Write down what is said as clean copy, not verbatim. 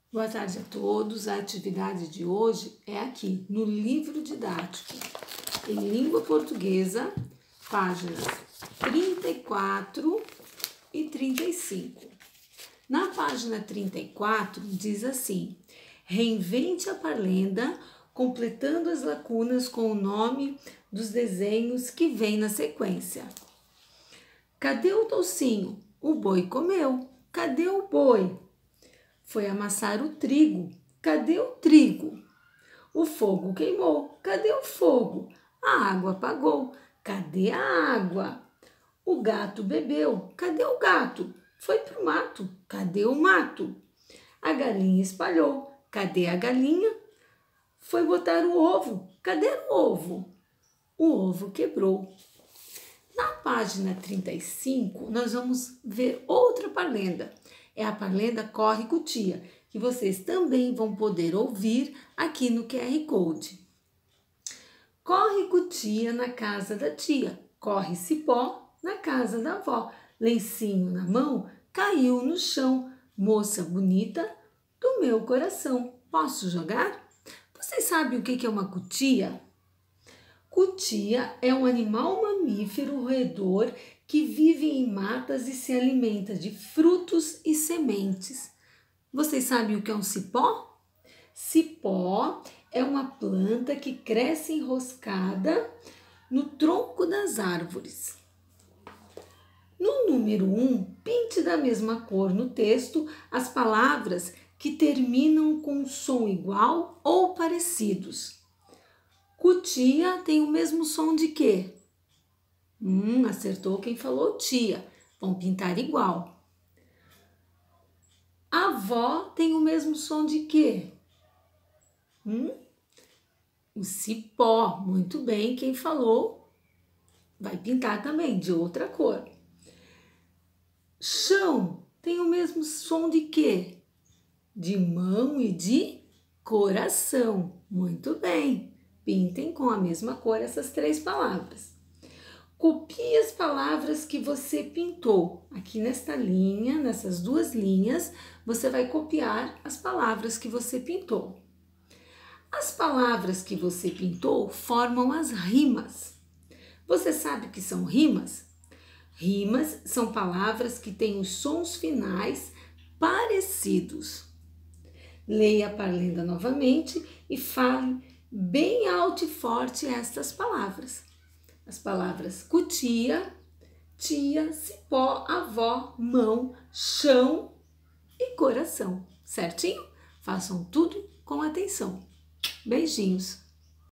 Boa tarde a todos. A atividade de hoje é aqui no livro didático em língua portuguesa, páginas 34 e 35. Na página 34 diz assim: reinvente a parlenda, completando as lacunas com o nome dos desenhos que vem na sequência. Cadê o toucinho? O boi comeu. Cadê o boi? Foi amassar o trigo. Cadê o trigo? O fogo queimou. Cadê o fogo? A água apagou. Cadê a água? O gato bebeu. Cadê o gato? Foi pro mato. Cadê o mato? A galinha espalhou. Cadê a galinha? Foi botar o ovo. Cadê o ovo? O ovo quebrou. Na página 35, nós vamos ver outra parlenda. É a parlenda Corre Cutia, que vocês também vão poder ouvir aqui no QR Code. Corre cutia na casa da tia, corre cipó na casa da avó. Lencinho na mão, caiu no chão. Moça bonita do meu coração, posso jogar? Vocês sabem o que é uma cutia? Cutia é um animal mamífero roedor que vive em matas e se alimenta de frutos e sementes. Vocês sabem o que é um cipó? Cipó é uma planta que cresce enroscada no tronco das árvores. No número 1, pinte da mesma cor no texto as palavras que terminam com som igual ou parecidos. Cutia tem o mesmo som de quê? Acertou quem falou tia. Vão pintar igual. Avó tem o mesmo som de quê? O cipó. Muito bem, quem falou vai pintar também de outra cor. Chão tem o mesmo som de quê? De mão e de coração. Muito bem. Pintem com a mesma cor essas 3 palavras. Copie as palavras que você pintou. Aqui nesta linha, nessas 2 linhas, você vai copiar as palavras que você pintou. As palavras que você pintou formam as rimas. Você sabe o que são rimas? Rimas são palavras que têm os sons finais parecidos. Leia a parlenda novamente e fale bem alto e forte estas palavras. As palavras cutia, tia, cipó, avó, mão, chão e coração. Certinho? Façam tudo com atenção. Beijinhos!